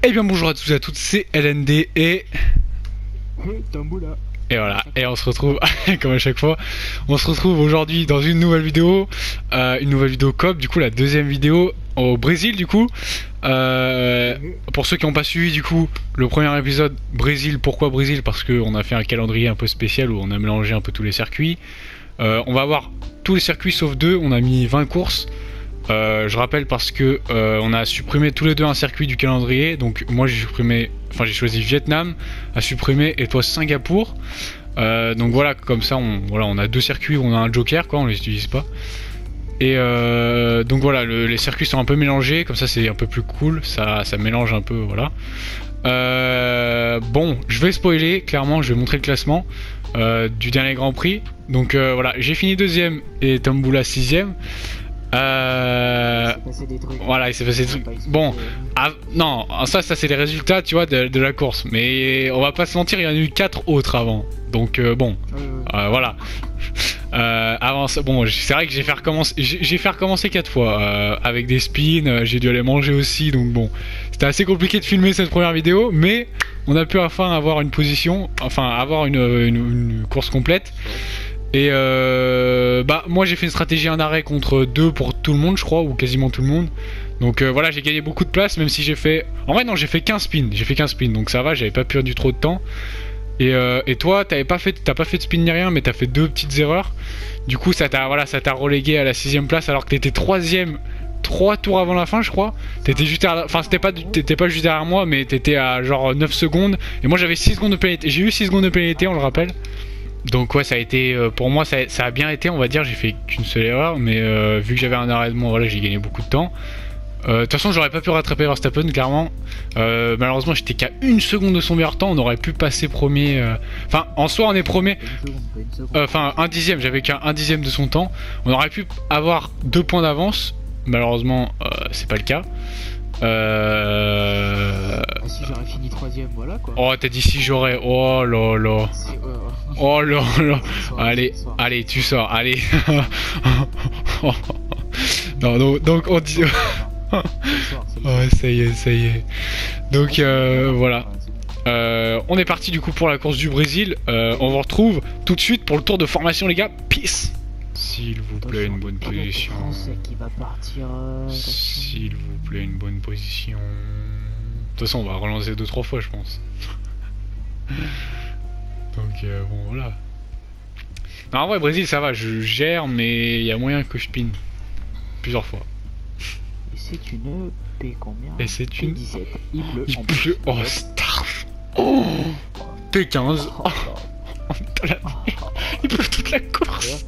Eh bien bonjour à tous et à toutes, c'est LND et Tamboula. et voilà, et on se retrouve comme à chaque fois, on se retrouve aujourd'hui dans une nouvelle vidéo COP, du coup la deuxième vidéo au Brésil du coup. Pour ceux qui n'ont pas suivi du coup le premier épisode Brésil, pourquoi Brésil? Parce qu'on a fait un calendrier un peu spécial où on a mélangé un peu tous les circuits. On va avoir tous les circuits sauf deux, on a mis 20 courses. Je rappelle parce que on a supprimé tous les deux un circuit du calendrier. Donc moi j'ai supprimé, enfin j'ai choisi Vietnam à supprimer et toi Singapour. Donc voilà, comme ça on a deux circuits où on a un joker quoi, on les utilise pas. Et donc voilà, les circuits sont un peu mélangés, comme ça c'est un peu plus cool, ça mélange un peu, voilà. Bon, je vais spoiler, clairement je vais montrer le classement du dernier Grand Prix. Donc voilà, j'ai fini deuxième et Tamboula sixième. Voilà, il s'est passé des trucs. Bon, non, ça c'est les résultats, tu vois, de la course. Mais on va pas se mentir, il y en a eu 4 autres avant. Donc bon, voilà. Avant ça, bon, c'est vrai que j'ai fait recommencer 4 fois avec des spins. J'ai dû aller manger aussi, donc bon, c'était assez compliqué de filmer cette première vidéo, mais on a pu enfin avoir une position, enfin avoir une course complète. Et bah moi j'ai fait une stratégie en arrêt contre 2 pour tout le monde je crois, ou quasiment tout le monde. Donc voilà, j'ai gagné beaucoup de place, même si j'ai fait... En vrai non, j'ai fait 15 spins, donc ça va, j'avais pas perdu trop de temps. Et toi t'as pas fait de spin ni rien, mais t'as fait 2 petites erreurs. Du coup ça t'a relégué à la 6ème place alors que t'étais 3ème 3 tours avant la fin je crois. T'étais juste derrière... Enfin t'étais pas juste derrière moi, mais t'étais à genre 9 secondes. Et moi j'avais 6 secondes de pénalité, j'ai eu 6 secondes de pénalité, on le rappelle. Donc ouais, ça a été, pour moi ça a bien été, on va dire, j'ai fait qu'une seule erreur, mais vu que j'avais un arrêt de moi, voilà, j'ai gagné beaucoup de temps. De toute façon j'aurais pas pu rattraper Verstappen clairement. Malheureusement j'étais qu'à 1 seconde de son meilleur temps, on aurait pu passer premier. Enfin en soi on est premier. Enfin un dixième, j'avais qu'un 1/10 de son temps. On aurait pu avoir 2 points d'avance. Malheureusement c'est pas le cas. Si j'aurais fini 3ème, voilà quoi. Oh t'as dit si j'aurais. Oh là là. Oh là là. Allez tu sors, allez. Non, donc on dit... Ouais, ça y est. Donc voilà. On est parti du coup pour la course du Brésil. On vous retrouve tout de suite pour le tour de formation les gars. Peace. S'il vous plaît, une bonne position. S'il vous plaît, une bonne position. De toute façon, on va relancer 2-3 fois, je pense. Donc bon, voilà. Non, en vrai, Brésil, ça va, je gère, mais il y a moyen que je pine plusieurs fois. Et c'est une P combien? Et c'est une... P17. Il pleut. Oh, Starf. Oh, P15. Oh. Il pleut toute la course.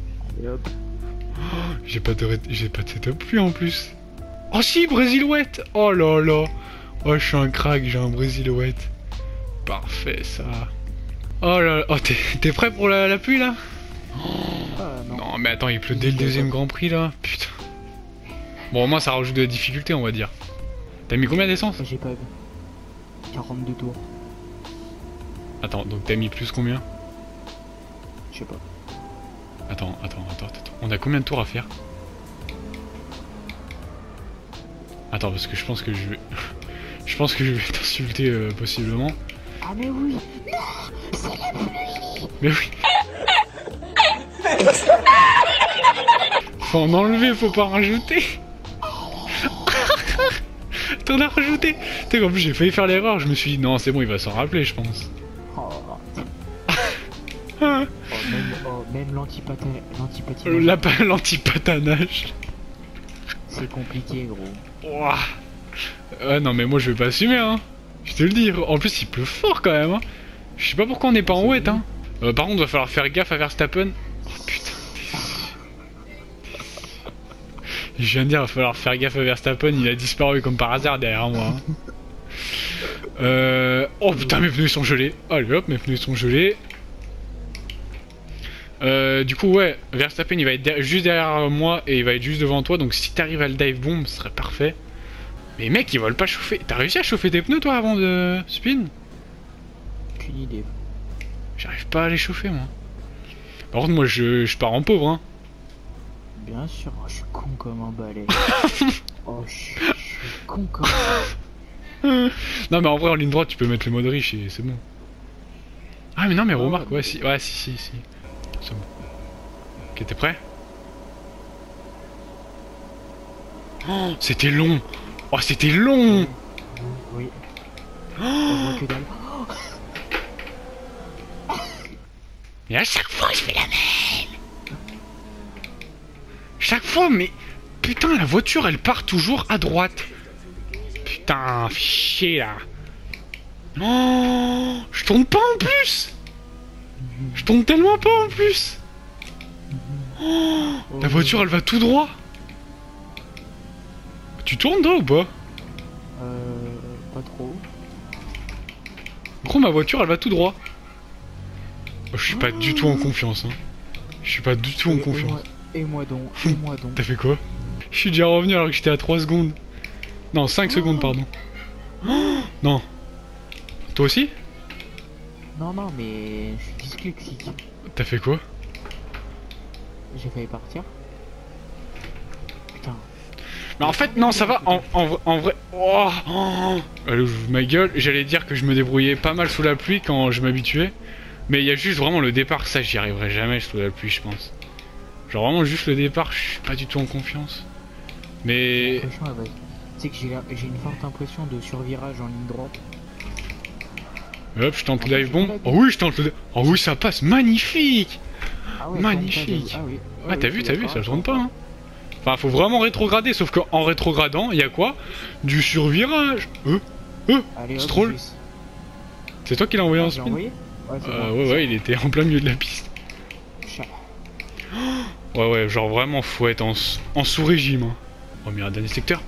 J'ai pas de setup pluie en plus. Oh si, Brésil-ouette. Oh là là. Oh, je suis un crack, j'ai un Brésil-ouette. Parfait ça. Oh là là. Oh, t'es prêt pour la pluie là? Non mais attends, il pleut dès le deuxième Grand Prix là. Putain. Bon, au moins ça rajoute de la difficulté, on va dire. T'as mis combien d'essence? J'ai pas vu. 42 tours. Attends, donc t'as mis plus combien? Je sais pas. Attends. On a combien de tours à faire? Attends, parce que je pense que je vais... je pense que je vais t'insulter possiblement. Ah mais oui. Non, c'est la pluie. Mais oui. Faut en enlever, faut pas rajouter. T'en as rajouté. Tu sais qu'en plus j'ai failli faire l'erreur, je me suis dit non c'est bon, il va s'en rappeler je pense. Même l'antipatanage. C'est compliqué gros. Ouah. Non mais moi je vais pas assumer hein. Je te le dis. En plus il pleut fort quand même hein. Je sais pas pourquoi on n'est pas en wet hein. Par contre il va falloir faire gaffe à Verstappen. Oh putain. Je viens de dire, il va falloir faire gaffe à Verstappen, il a disparu comme par hasard derrière moi. Oh putain, mes pneus sont gelés. Allez hop, mes pneus sont gelés. Du coup, ouais, Verstappen il va être juste derrière moi et il va être juste devant toi. Donc si t'arrives à le dive bomb, ce serait parfait. Mais mec, ils veulent pas chauffer. T'as réussi à chauffer tes pneus toi avant de spin? Aucune idée. J'arrive pas à les chauffer moi. Par contre, moi je pars en pauvre hein. Bien sûr, je suis con comme un balai. Oh, je suis con comme un... Non mais en vrai en ligne droite tu peux mettre le mode riche et c'est bon. Ah mais non mais remarque, ouais si, si. C'est bon. Ok, t'es prêt? Oh, c'était long. Oh c'était long. Oui. On voit que dalle. Mais à chaque fois je fais la même. Chaque fois mais... Putain la voiture elle part toujours à droite. Putain, chier là. Oh, je tourne pas en plus. Je tourne tellement pas en plus. Oh, la voiture elle va tout droit. Tu tournes toi ou pas? Pas trop. Gros ma voiture elle va tout droit. Oh, je suis pas du tout en confiance hein. Je suis pas du tout en confiance. Et moi donc. T'as fait quoi? Je suis déjà revenu alors que j'étais à 3 secondes. Non 5 secondes pardon. Non. Toi aussi? Non, mais je suis dyslexique. T'as fait quoi? J'ai failli partir. Putain. Mais en fait, non, ça va, en vrai... Oh, oh. Allez, j'ouvre ma gueule, j'allais dire que je me débrouillais pas mal sous la pluie quand je m'habituais. Mais il y a juste vraiment le départ, ça j'y arriverai jamais sous la pluie, je pense. Genre vraiment juste le départ, je suis pas du tout en confiance. Mais... Tu sais que j'ai une forte impression de survirage en ligne droite. Hop, je tente le dive bomb. Oh oui, je tente le... Oh oui, ça passe, magnifique. Ah ouais, magnifique. Ah oui. Ah t'as vu, ça tourne pas hein. Enfin, faut vraiment rétrograder, sauf qu'en rétrogradant, il y a quoi? Du survirage. Stroll. C'est toi qui l'as envoyé en spin? Ouais, il était en plein milieu de la piste. Ouais, genre vraiment, faut être en sous-régime. Hein. Oh, mais un dernier secteur.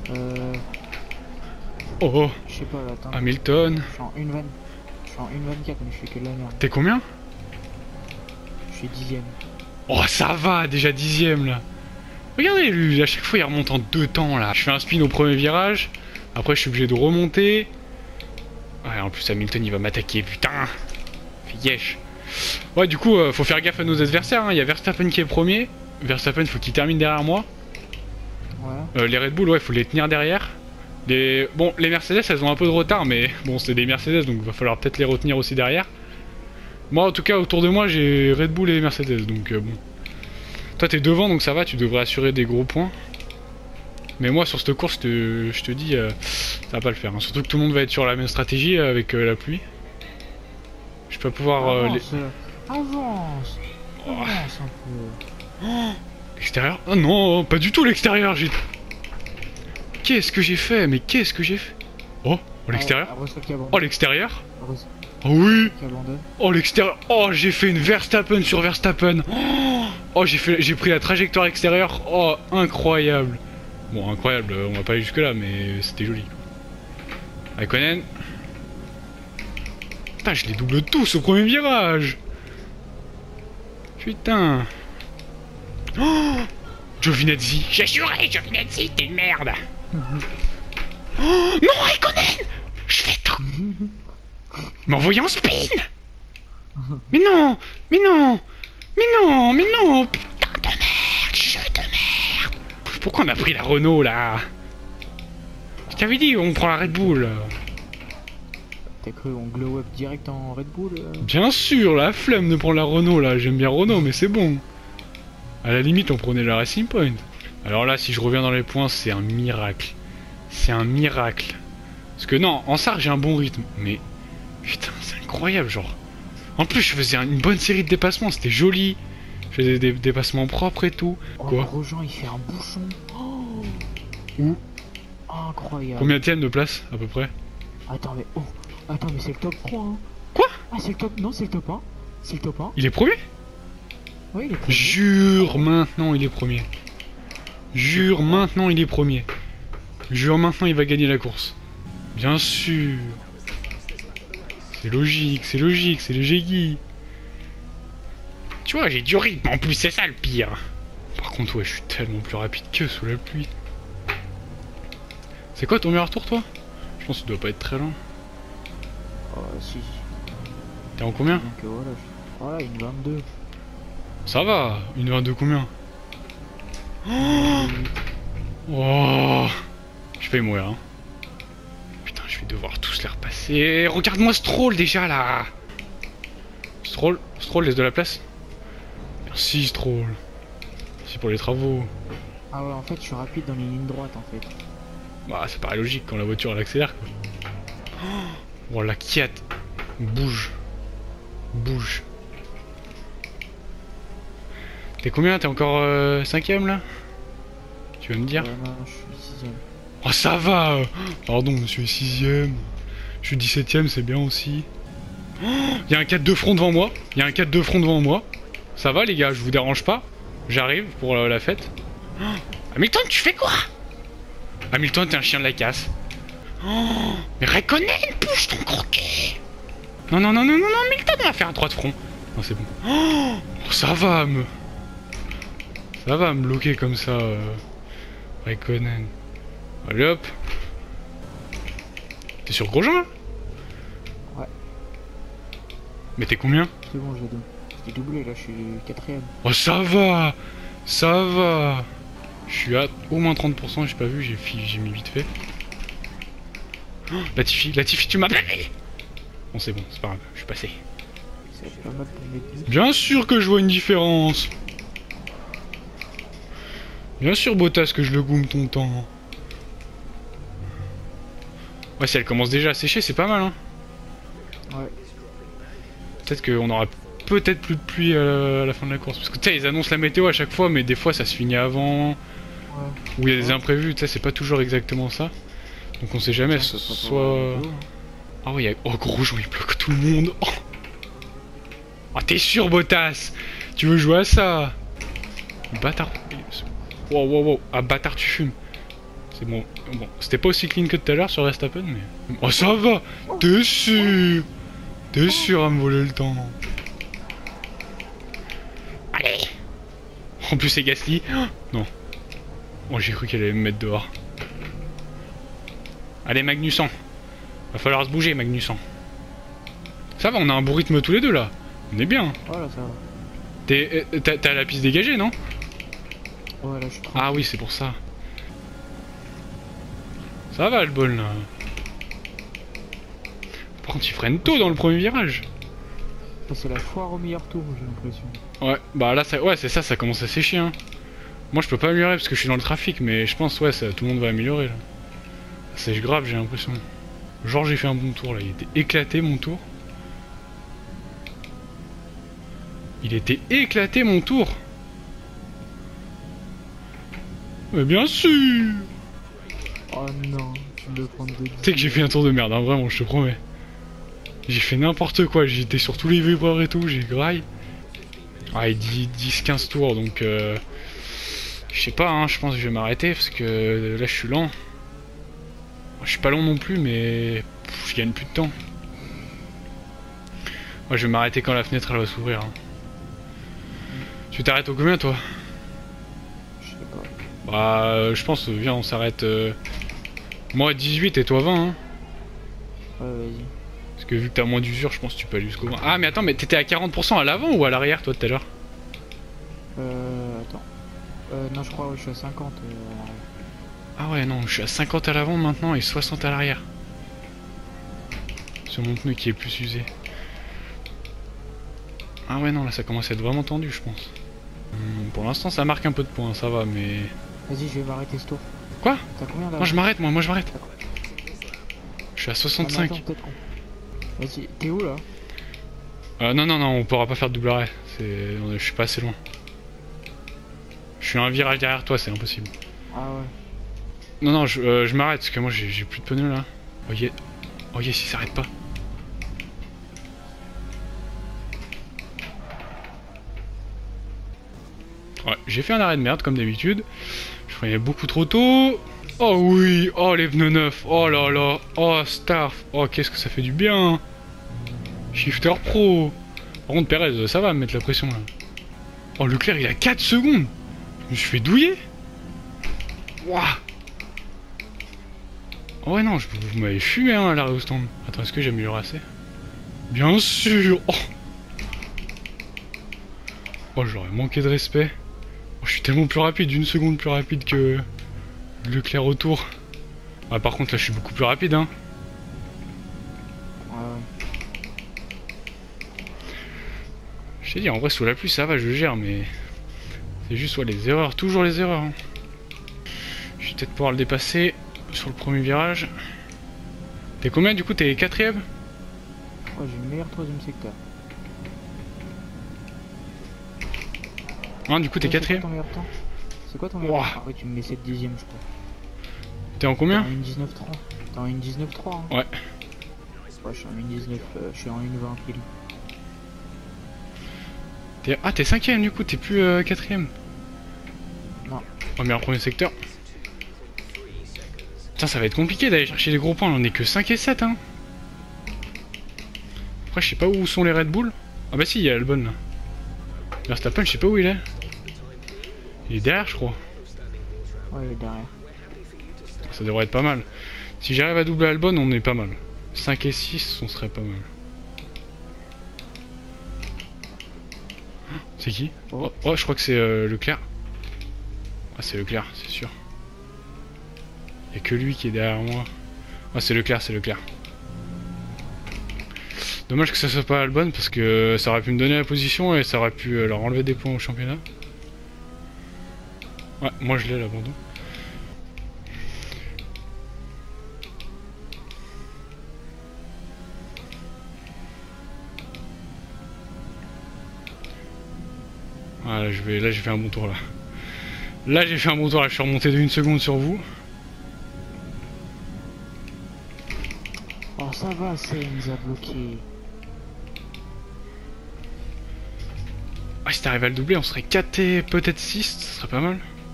Oh. Je sais pas, là, attends. Hamilton. Je suis en 1.24, mais je fais que de la merde. T'es combien? Je suis 10ème. Oh, ça va, déjà 10ème là. Regardez, lui, à chaque fois il remonte en 2 temps là. Je fais un spin au premier virage. Après, je suis obligé de remonter. Ouais, en plus, Hamilton il va m'attaquer, putain. Yesh. Ouais, du coup, faut faire gaffe à nos adversaires. Hein. Il y a Verstappen qui est premier. Verstappen, faut qu'il termine derrière moi. Ouais. Les Red Bull, ouais, faut les tenir derrière. Bon, les Mercedes, elles ont un peu de retard, mais bon, c'est des Mercedes, donc va falloir peut-être les retenir aussi derrière. Moi, en tout cas, autour de moi, j'ai Red Bull et Mercedes, donc bon. Toi, t'es devant, donc ça va, tu devrais assurer des gros points. Mais moi, sur cette course, je te dis, ça va pas le faire. Hein. Surtout que tout le monde va être sur la même stratégie avec la pluie. Je peux pas pouvoir... Avance un peu. Oh, l'extérieur? Oh non, pas du tout l'extérieur. Qu'est-ce que j'ai fait? Mais qu'est-ce que j'ai fait? Oh, l'extérieur? Oh, l'extérieur? Oh oui! Oh, l'extérieur! Oh, j'ai fait une Verstappen sur Verstappen! Oh, j'ai pris la trajectoire extérieure! Oh, incroyable! Bon, incroyable, on va pas aller jusque là, mais c'était joli. Raikkonen. Putain, je les double tous au premier virage! Putain! Oh, Giovinazzi! J'ai juré, Giovinazzi, t'es une merde! Oh, non, Raikkonen! Je fais tout! M'envoyer en spin! Mais non! Mais non! Mais non! Mais non! Putain de merde! Jeu de merde! Pourquoi on a pris la Renault là? Je t'avais dit, on prend la Red Bull! T'as cru on glow up direct en Red Bull? Bien sûr, la flemme de prendre la Renault là, j'aime bien Renault, mais c'est bon. À la limite, on prenait la Racing Point. Alors là, si je reviens dans les points, c'est un miracle. C'est un miracle. Parce que non, en SAR, j'ai un bon rythme, mais... Putain, c'est incroyable, genre. En plus, je faisais une bonne série de dépassements, c'était joli. Je faisais des dépassements propres et tout. Quoi? Grosjean, il fait un bouchon. Oh. Où? Incroyable. Combien tiennent de place, à peu près? Attends, mais c'est le top 3, hein. Quoi? Ah, c'est le top... Non, c'est le top 1. C'est le top 1. Il est premier? Oui, il est premier. Jure, maintenant, il est premier. Jure, maintenant, il est premier. Jure, maintenant, il va gagner la course. Bien sûr. C'est logique, c'est les Jeggy. Tu vois, j'ai du rythme en plus, c'est ça le pire. Par contre, ouais, je suis tellement plus rapide que sous la pluie. C'est quoi ton meilleur tour, toi? Je pense que ça doit pas être très lent. Oh, si. T'es en combien? Donc, voilà, une 22. Ça va, une 22 combien? Oh, j'ai failli mourir, hein. Putain, je vais devoir tous les repasser. Regarde-moi Stroll déjà là. Stroll, laisse de la place. Merci Stroll. Merci pour les travaux. Ah ouais, en fait, je suis rapide dans les lignes droites en fait. Bah, ça paraît logique quand la voiture elle accélère quoi. Oh la Kiat. Bouge. Bouge. T'es combien? T'es encore 5ème là? Tu vas me dire? Non, je suis 6ème. Oh ça va. Pardon, monsieur est 6ème. Je suis 17ème, c'est bien aussi. Il y a un 4 de front devant moi. Il y a un 4 de front devant moi. Ça va les gars, je vous dérange pas? J'arrive pour la fête. Hamilton, tu fais quoi? Hamilton, t'es un chien de la casse. Oh, mais Raikkonen, bouge ton croquet. Non, non, non, non, non, non, Hamilton, on va faire un 3 de front. Non, c'est bon. Oh, ça va me bloquer comme ça, Raikkonen. Allez hop. T'es sur Grosjean là? Ouais. Mais t'es combien? C'est bon, j'ai doublé là, je suis 4ème. Oh ça va. Ça va. Je suis à au moins 30%, j'ai pas vu, j'ai mis vite fait. Oh, Latifi, tu m'as blagué. Bon c'est bon, c'est pas grave, je suis passé. C'est pas mal pour mes 10. Bien sûr que je vois une différence. Bien sûr Bottas que je le goume ton temps. Ouais, si elle commence déjà à sécher, c'est pas mal hein. Ouais. Peut-être qu'on aura peut-être plus de pluie à la fin de la course. Parce que tu sais, ils annoncent la météo à chaque fois, mais des fois ça se finit avant. Ouais. Ou il y a des imprévus, tu sais, c'est pas toujours exactement ça. Donc on sait jamais, soit... Ah ouais, oh Grosjean, il bloque tout le monde. Oh, oh t'es sûr Bottas? Tu veux jouer à ça? Bâtard. Wow, wow, wow. Ah bâtard, tu fumes. C'est bon. Bon, c'était pas aussi clean que tout à l'heure sur Verstappen, mais... Oh ça va. T'es sûr? T'es sûr à me voler le temps? Allez. En plus c'est Gasly. Oh, non. Oh j'ai cru qu'elle allait me mettre dehors. Allez Magnussen. Va falloir se bouger Magnussen. Ça va, on a un bon rythme tous les deux là. On est bien. Voilà, ça va. T'as la piste dégagée non? Ouais là je suis Ah oui c'est pour ça. Ça va le bol là. Par contre il freine tôt dans le premier virage. C'est la foire au meilleur tour j'ai l'impression. Ouais bah là ça, ouais c'est ça, ça commence à sécher hein. Moi je peux pas améliorer parce que je suis dans le trafic, mais je pense ouais ça, tout le monde va améliorer là. Ça sèche grave j'ai l'impression. Genre j'ai fait un bon tour là, il était éclaté mon tour. Il était éclaté mon tour. Mais bien sûr. Oh non, tu me le prends de... Tu sais que j'ai fait un tour de merde hein, vraiment je te promets. J'ai fait n'importe quoi, j'étais sur tous les vibreurs et tout, j'ai graille. Ah il dit 10-15 tours donc je sais pas hein, je pense que je vais m'arrêter parce que là je suis lent. Je suis pas long non plus mais je gagne plus de temps. Moi je vais m'arrêter quand la fenêtre elle va s'ouvrir hein. Tu t'arrêtes au combien toi? Je sais pas. Bah je pense viens on s'arrête moi 18 et toi 20 hein. Ouais vas-y. Parce que vu que t'as moins d'usure je pense que tu peux aller jusqu'au 20. Ah mais attends mais t'étais à 40% à l'avant ou à l'arrière toi tout à l'heure? Attends. Non je crois ouais, je suis à 50. Ah ouais non je suis à 50 à l'avant maintenant et 60 à l'arrière. Sur mon pneu qui est plus usé. Ah ouais non là ça commence à être vraiment tendu je pense. Pour l'instant ça marque un peu de points, ça va mais... Vas-y je vais m'arrêter ce tour. Quoi? T'as combien là? Moi je m'arrête moi je m'arrête. Je suis à 65. Attends, vas-y, t'es où là? Non non non on pourra pas faire de double arrêt. Je suis pas assez loin. Je suis à un virage derrière toi, c'est impossible. Ah ouais. Non non je m'arrête parce que moi j'ai plus de pneus là. Oh yeah. Oh yes il s'arrête pas. Ouais, j'ai fait un arrêt de merde comme d'habitude. Je freinais beaucoup trop tôt. Oh oui, oh les pneus neufs, oh là là, oh Starf, oh qu'est-ce que ça fait du bien. Shifter Pro. Par contre Perez, ça va me mettre la pression là. Oh Leclerc il a 4 secondes. Je me suis fait douiller. Wouah. Oh ouais non, vous m'avez fumé hein à l'arrêt au stand. Attends, est-ce que j'améliore assez? Bien sûr. Oh, oh j'aurais manqué de respect. Oh, je suis tellement plus rapide, une seconde plus rapide que Leclerc au tour. Ah, par contre là je suis beaucoup plus rapide hein. Je t'ai dit, en vrai, sous la pluie, ça va, je gère, mais... C'est juste, ouais, les erreurs, toujours les erreurs. Hein. Je vais peut-être pouvoir le dépasser sur le premier virage. T'es combien, du coup? T'es 4ème? Ouais, j'ai le meilleur 3ème secteur. Hein, du coup, t'es 4ème? C'est quoi ton meilleur temps? Ah ouais, tu me mets 7 dixièmes, je crois. T'es en combien? T'es en 1,19,3. T'es en 1,19,3 hein. Ouais. Ouais, je suis en 1,19, je suis en 1,20 pile. Ah, t'es 5ème du coup, t'es plus 4ème. Non. Oh, mais en premier secteur. Putain, ça va être compliqué d'aller chercher les gros points, on est que 5 et 7 hein. Après, je sais pas où sont les Red Bull. Ah bah si, il y a Albon là. Verstappen, je sais pas où il est. Il est derrière, je crois. Ouais, il est derrière. Ça devrait être pas mal. Si j'arrive à doubler Albon, on est pas mal. 5 et 6, on serait pas mal. C'est qui? Oh, je crois que c'est Leclerc. Ah, c'est Leclerc, c'est sûr. Y'a que lui qui est derrière moi. Ah, c'est Leclerc, c'est Leclerc. Dommage que ça soit pas Albon parce que ça aurait pu me donner la position et ça aurait pu leur enlever des points au championnat. Ouais, moi je l'ai l'abandon. Ah, là j'ai fait un bon tour là. Là j'ai fait un bon tour là, je suis remonté de 1 seconde sur vous. Oh ça va, ça nous a bloqué. Ah, si t'arrives à le doubler, on serait 4 et peut-être 6, ça serait pas mal.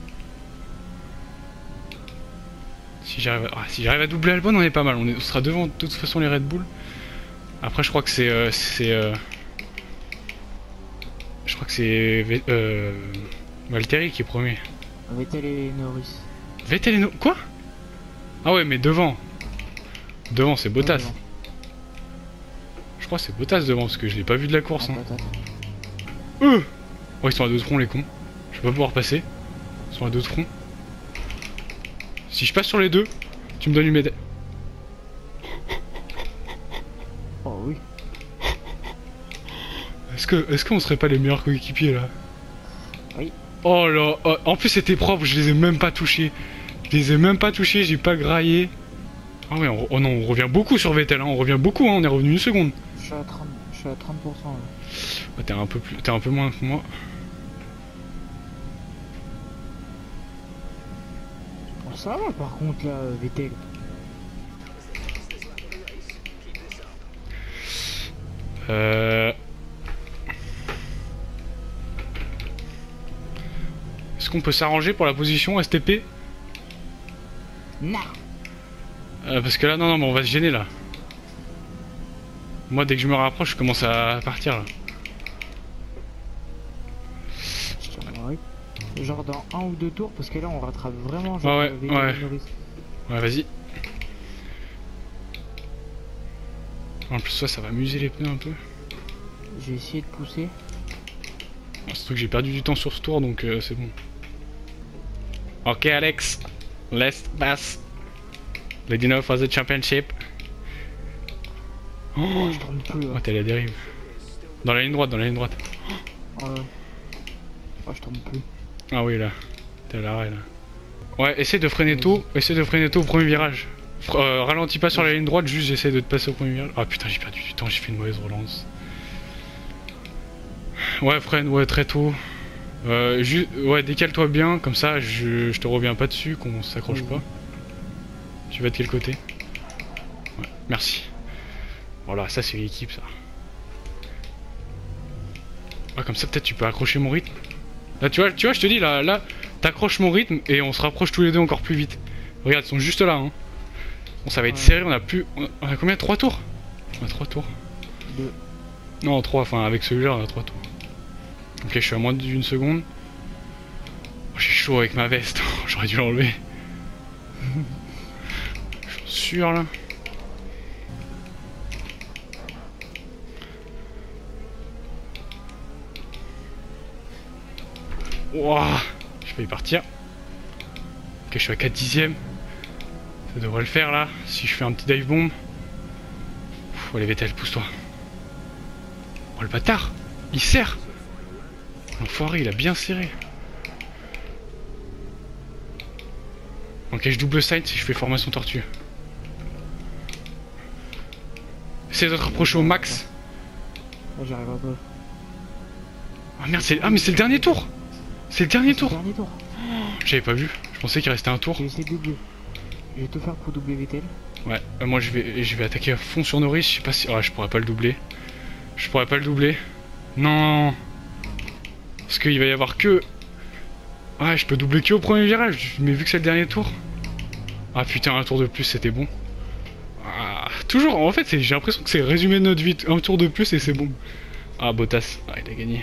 Si j'arrive à doubler Albon, on est pas mal. On sera devant de toute façon les Red Bull. Après, je crois que c'est Valtteri qui est premier. Vettel et Norris. Vettel et Norris. Quoi? Ah ouais, mais devant. Devant, c'est Bottas. Devant. Je crois que c'est Bottas devant parce que je l'ai pas vu de la course. Hein. Oh, ils sont à 2 troncs les cons. Je vais pas pouvoir passer. Ils sont à 2 troncs. Si je passe sur les deux, tu me donnes une médaille. Oh oui. Est-ce qu'on serait pas les meilleurs coéquipiers là? Oui. Oh là, oh, en plus c'était propre, je les ai même pas touchés. Je les ai même pas touchés, j'ai pas graillé. Ah ouais, oh non, on revient beaucoup sur Vettel, hein, on revient beaucoup, hein, on est revenu 1 seconde. Je suis à 30%. Là. Ouais, t'es un peu moins que moi. Oh, ça va par contre là, Vettel. Est-ce qu'on peut s'arranger pour la position STP? Non. Parce que là, non, mais on va se gêner là. Moi, dès que je me rapproche, je commence à partir là. Genre dans 1 ou 2 tours, parce que là on rattrape vraiment. Genre, ouais. Ouais, vas-y. En plus, ça va m'user les pneus un peu. J'ai essayé de pousser. Surtout que j'ai perdu du temps sur ce tour, donc c'est bon. Ok, Alex. Let's pass. Let you know for the championship. Oh, je tourne plus. Oh, t'es à la dérive. Dans la ligne droite, dans la ligne droite. Oh, je tourne plus. Ah oui, là. T'es à l'arrêt, là. Ouais, essaie de freiner tôt. Essaie de freiner tôt au premier virage. Ralentis pas sur la ligne droite, juste j'essaie de te passer au premier virage. Ah putain, j'ai perdu du temps, j'ai fait une mauvaise relance. Ouais, freine, ouais, très tôt. Ouais, décale-toi bien, comme ça je te reviens pas dessus, qu'on s'accroche pas. Tu vas de quel côté? Ouais, merci. Voilà, ça c'est l'équipe, ça. Ouais, comme ça peut-être tu peux accrocher mon rythme. Là, tu vois, je te dis, là t'accroches mon rythme et on se rapproche tous les deux encore plus vite. Regarde, ils sont juste là, hein. Bon, ça va être serré, on a plus... On a combien? 3 tours? On a 3 tours. 2. Non, 3, enfin avec celui-là, on a 3 tours. Ok, je suis à moins d'1 seconde. Oh, j'ai chaud avec ma veste, j'aurais dû l'enlever. Je suis sûr là. Wouah, je vais y partir. Ok, je suis à 4 dixièmes. Ça devrait le faire là, si je fais un petit dive bomb. Allez Vettel, pousse-toi. Oh le bâtard. Il serre. L'enfoiré, il a bien serré. Ok, je double side si je fais formation tortue. Essaye de te rapprocher au max. Là, j'arrive un peu. Ah merde, c'est... Ah mais c'est le dernier tour. C'est le dernier tour. Dernier tour. J'avais pas vu. Je pensais qu'il restait un tour. Je vais essayer de doubler. Je vais tout faire pour doubler Vettel. Ouais, moi je vais attaquer à fond sur Norris. Je sais pas si... Ah, je pourrais pas le doubler. Je pourrais pas le doubler. Non. Parce qu'il va y avoir que... Ah, je peux doubler que au premier virage. Mais vu que c'est le dernier tour... Ah putain, un tour de plus, c'était bon. Ah, toujours, en fait, j'ai l'impression que c'est le résumé de notre vie. Un tour de plus et c'est bon. Ah, Bottas. Ah, il a gagné.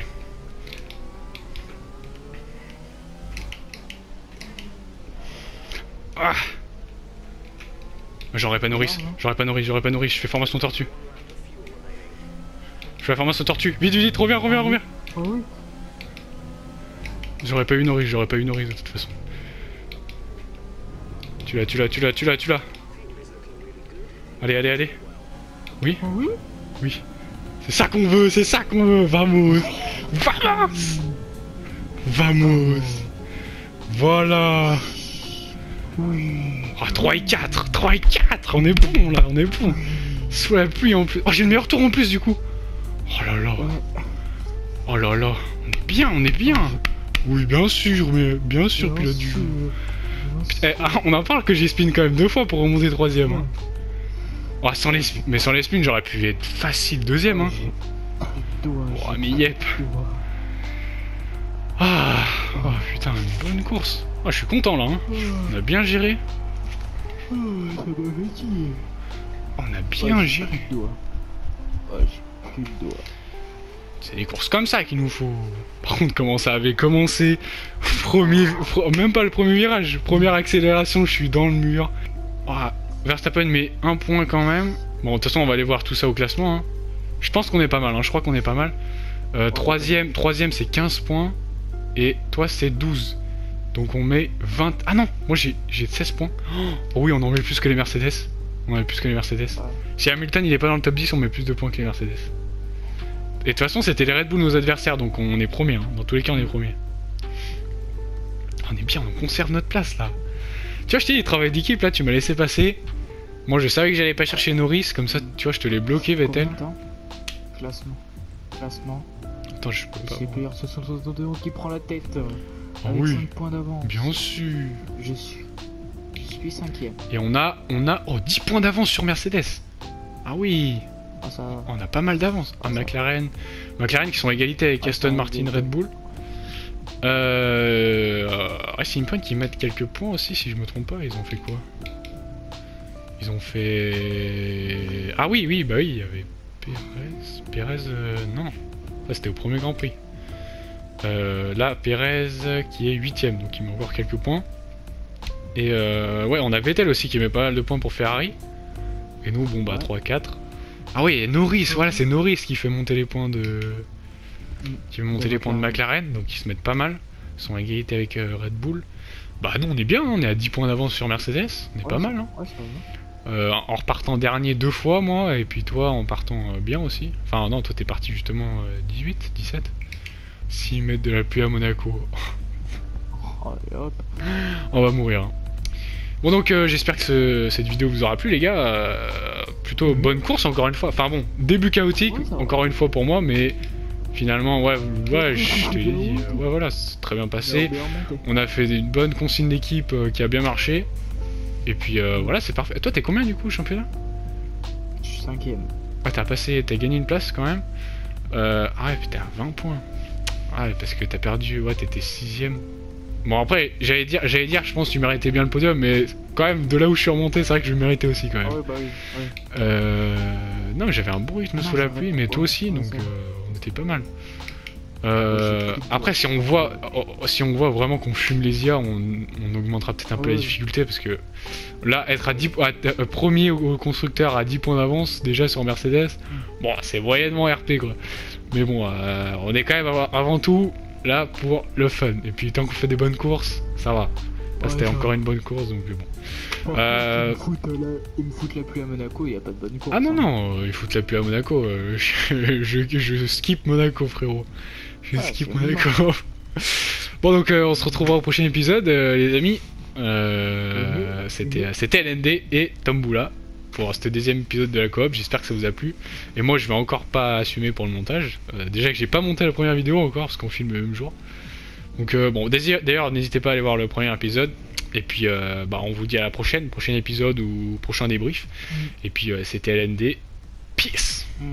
Ah. J'aurais pas Norris. J'aurais pas Norris. Je fais formation tortue. Je fais la formation tortue. Vite, vite, reviens. Oh oui. J'aurais pas eu Norris de toute façon. Tu l'as. Allez. Oui. Oh oui. Oui. C'est ça qu'on veut. Vamos. Voilà. Oui. Ah, 3 et 4. On est bon là, Sous la pluie en plus. Oh, j'ai le meilleur tour en plus du coup. Oh là là. On est bien. Oui, bien sûr, pilote du jeu. On en parle que j'ai spin quand même 2 fois pour remonter 3ème. Hein. Oh, sans les spins, j'aurais pu être facile 2ème. Hein. Oh, mais yep. Ah, oh putain, une bonne course. Oh, je suis content là. Hein. On a bien géré. Ça m'a fatigué. On a bien géré. J'ai plus de doigts. C'est des courses comme ça qu'il nous faut. Par contre, comment ça avait commencé? Même pas le premier virage. Première accélération, je suis dans le mur. Oh, Verstappen met 1 point quand même. Bon, de toute façon, on va aller voir tout ça au classement. Hein. Je pense qu'on est pas mal. Hein. Je crois qu'on est pas mal. Troisième c'est 15 points. Et toi, c'est 12. Donc on met 20... Ah non, moi j'ai 16 points. Oh oui, on en met plus que les Mercedes. Si Hamilton il est pas dans le top 10, on met plus de points que les Mercedes. Et de toute façon, c'était les Red Bull nos adversaires, donc on est premier. Hein. Dans tous les cas, on est premier. On est bien, on conserve notre place là. Tu vois, je t'ai dit, travail d'équipe là, tu m'as laissé passer. Moi, je savais que j'allais pas chercher Norris, comme ça, tu vois, je te l'ai bloqué, Vettel. Classement. Attends, je peux pas. C'est Player 62 qui prend la tête. Ah Avec oui. 5 points d'avance. Bien sûr. Je suis 5ème. Et on a 10 points d'avance sur Mercedes. Ah oui. Ah, ça... On a pas mal d'avance. Ah, McLaren qui sont à égalité avec Aston Martin, Red Bull. C'est une pointe qui mettent quelques points aussi, si je me trompe pas. Ils ont fait quoi? Ils ont fait... Ah oui, bah oui, il y avait Pérez, non. Ça c'était au premier Grand Prix. Là, Pérez qui est 8ème, donc il met encore quelques points. Et ouais, on a Vettel aussi qui met pas mal de points pour Ferrari. Et nous, bon bah 3-4. Ah oui, et Norris, voilà, c'est Norris qui fait monter les points de... Qui fait monter les points de McLaren, donc ils se mettent pas mal. Ils sont à égalité avec Red Bull. Bah nous on est bien, hein, on est à 10 points d'avance sur Mercedes, on est pas mal. Hein. En repartant dernier 2 fois moi, et puis toi en partant bien aussi. Enfin non, toi t'es parti justement 18, 17. 6 mètres de la pluie à Monaco. On va mourir. Hein. Bon donc j'espère que cette vidéo vous aura plu les gars. Plutôt bonne course encore une fois. Enfin bon, début chaotique encore une fois pour moi, mais finalement ouais je te l'ai dit. Ouais voilà, c'est très bien passé. On a fait une bonne consigne d'équipe qui a bien marché. Et puis voilà, c'est parfait. Toi t'es combien du coup au championnat? Je suis 5ème. Ah t'as gagné une place quand même. Ah ouais putain, 20 points. Ah ouais, parce que t'as perdu, ouais t'étais 6ème. Bon après, j'allais dire, je pense que tu méritais bien le podium, mais quand même, de là où je suis remonté, c'est vrai que je le méritais aussi quand même. Ah ouais, bah oui, ouais. Non, mais j'avais un bon rythme sous la pluie, mais toi aussi, donc on était pas mal. Après, si on voit vraiment qu'on fume les IA, on augmentera peut-être un peu la difficulté, parce que là, être à premier au constructeur à 10 points d'avance, déjà sur Mercedes, bon, c'est moyennement RP quoi. Mais bon, on est quand même avant tout là pour le fun. Et puis tant qu'on fait des bonnes courses, ça va. C'était encore une bonne course, donc bon. Ils me foutent la pluie à Monaco, il y a pas de bonne course. Ah non, non, ils foutent la pluie à Monaco. Je skip Monaco, frérot. Je skip Monaco. Bon, donc on se retrouvera au prochain épisode, les amis. C'était LND et Tomboula pour ce deuxième épisode de la coop. J'espère que ça vous a plu. Et moi, je vais encore pas assumer pour le montage. Déjà que j'ai pas monté la première vidéo encore parce qu'on filme le même jour. Donc bon, d'ailleurs, n'hésitez pas à aller voir le premier épisode. Et puis, on vous dit à la prochain épisode ou prochain débrief. Et puis, c'était LND. Peace.